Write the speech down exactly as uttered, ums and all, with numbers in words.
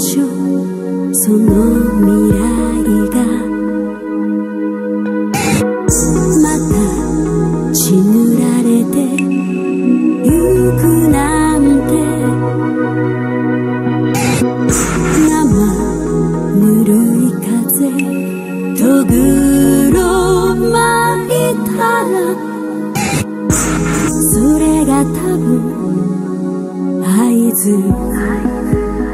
しょう、その未来がまた血塗られてゆくなんて、生ぬるい風とぐろ巻いたら、それが多分合図